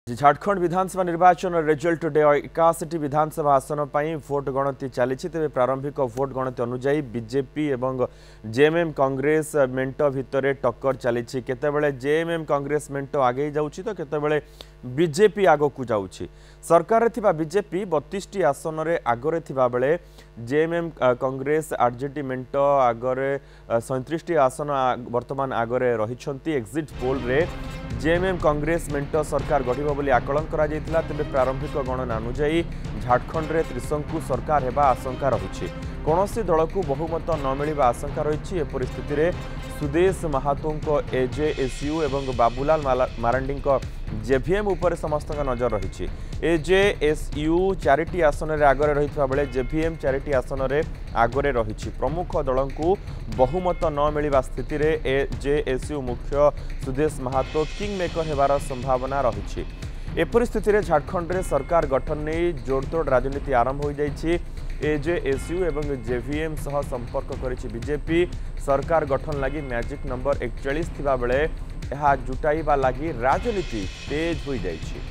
झारखंड विधानसभा निर्वाचन result day 61 विधानसभा आसन पर भोट गणति चली तेज प्रारंभिक भोट गणति अनुजाई बीजेपी एवं जेएमएम कांग्रेस मेंट भितर टक्कर चली केतेबेले जेएमएम कांग्रेस मेंट आगे जाउछि तो केतेबेले बीजेपी आगकू जाउछि। सरकार थिबा बीजेपी 32 आसन रे आगरे थिबा बेले जेएमएम कांग्रेस आरजेडी मेंट आगरे 37 आसन वर्तमान आगरे रहिछंती। एग्जिट पोल रे जेएमएम कांग्रेस मेंट सरकार गठिबो बोली आकलन करा जायतिला तेबे प्रारंभिक गणना अनुसार झारखंड रे त्रिशंकु सरकार हेबा आशंका रहिछि। कोनोसी दल को बहुमत न मिलिबा आशंका रहिछि। ए परिस्थिति रे सुदेश महातों एजेएसयू एवं बाबूलाल मारांडी जेवीएम उपर समस्त नजर रही। एजेएसयू 4टी आसन रे आगरे रहितबा बेले जेवीएम 4टी आसन रे आगरे रही। प्रमुख दल को बहुमत न मिलिबा स्थिति रे एजेएसयू मुख्य सुदेश महातो किंग मेकर हेबार संभावना रही। ए परिस्थिति रे झारखंड रे सरकार गठन नहीं जोड़तोड़ राजनीति आरंभ हो जाइछि। एजेएसयू एवं जेवीएम सह संपर्क करिछि बीजेपी। सरकार गठन लगी मैजिक नंबर 41 थिबा बेले यह जुटाइबा लगी राजनीति तेज हो जाइछि।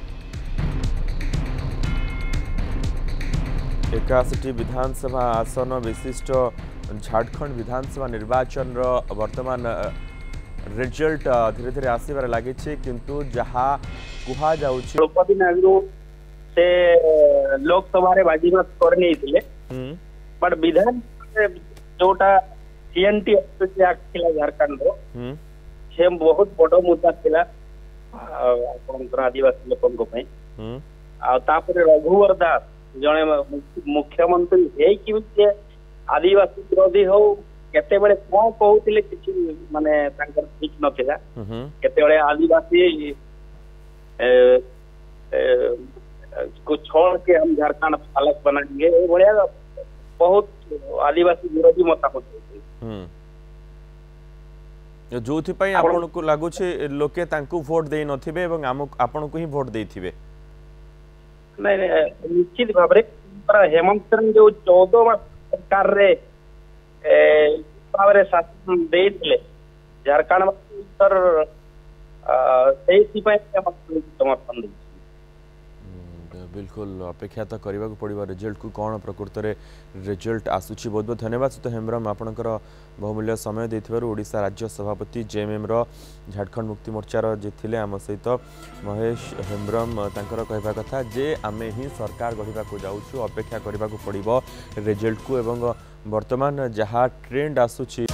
61 विधानसभा आसन विशिष्ट झारखंड विधानसभा निर्वाचन वर्तमान रिजल्ट धीरे धीरे आसबार लगी किंतु जहाँ कुहा जाउछि द्रौपदी नायडू से लोकसभा रे बाजीमात करने थिले बट विधान जोटा सीएनटी एक्ट थिला झारखंड रो से बहुत बड़ मुद्दा थिला आपनकर आदिवासी लोकन को पई आ तापर रघुवर दास जने मुख्यमंत्री हे कि आदिवासी विरोधी हो केते बेले को कहउतिले किछि माने तांकर ठीक नथिला केते बेले आदिवासी को छोड़ के हम झारखंड अलग बनाएंगे बढ़िया बहुत आदिवासी विरोधी मतामत जो आपण को लगुच लोके तांकु वोट दे नथिबे एवं आपण को ही वोट देथिबे। नहीं निश्चित भाव हेमंत सोरेन जो 14 मास सरकार रे भाव शासन देथिले झारखंड सर समर्थन दे बिल्कुल अपेक्षा तो करने को पड़ो रिजल्ट को कौन प्रकृत में रिजल्ट आसूची। बहुत बहुत धन्यवाद सुत हेम्ब्रम आपणकर बहुमूल्य समय देथिबारु। ओडिशा राज्य सभापति जेएमएम झारखंड मुक्ति मोर्चार जे थिले आम सहित महेश हेम्ब्रम तांकर कहवा कथा जे आमे ही सरकार गढ़ा को जाऊँ अपेक्षा करने को पड़ो रिजल्ट को एवं वर्तमान जहाँ ट्रेंड आसूची।